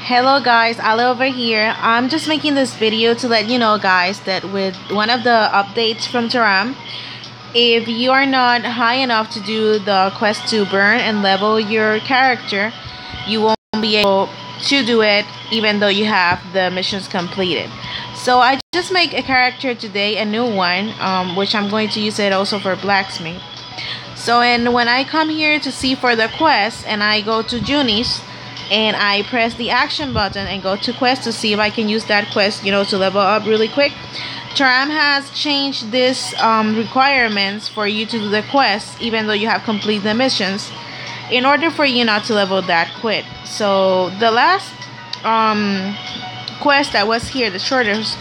Hello guys, Ali over here. I'm just making this video to let you know guys that with one of the updates from Taram, if you are not high enough to do the quest to burn and level your character, you won't be able to do it even though you have the missions completed. So I just make a character today, a new one, which I'm going to use it also for blacksmith. So when I come here to see for the quest and I go to Junis and I press the action button and go to quest to see if I can use that quest, to level up really quick. Taram has changed this requirements for you to do the quest even though you have completed the missions in order for you not to level that quick. So the last quest that was here, the shortest,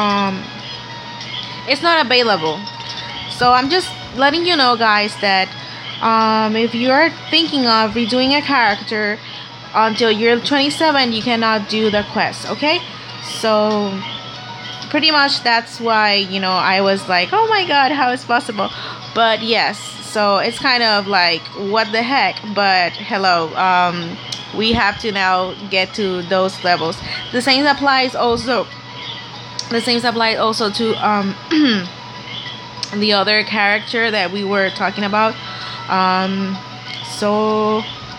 it's not available. So I'm just letting you know guys that if you're thinking of redoing a character until you're 27, you cannot do the quest, okay? So pretty much that's why I was like, oh my god, how is possible? But yes, so it's kind of like what the heck, but hello, we have to now get to those levels. The same applies also to the other character that we were talking about. So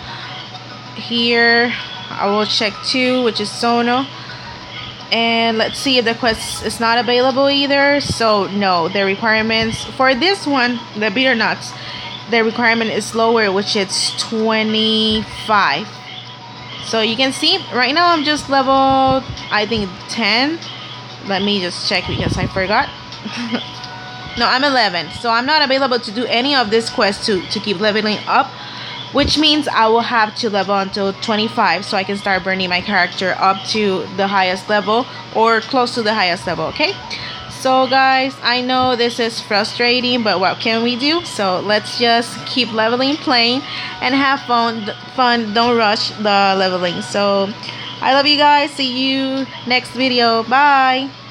here I will check too, which is Sono, and let's see if the quest is not available either. So no, the requirements for this one, the bitter nuts, the requirement is lower, which is 25. So you can see right now I'm just level, I think 10. Let me just check because I forgot. No, I'm 11, so I'm not available to do any of this quest to keep leveling up, which means I will have to level until 25 so I can start burning my character up to the highest level or close to the highest level, okay? So guys, I know this is frustrating, but what can we do? So let's just keep leveling, playing, and have fun. Don't rush the leveling. So I love you guys. See you next video. Bye.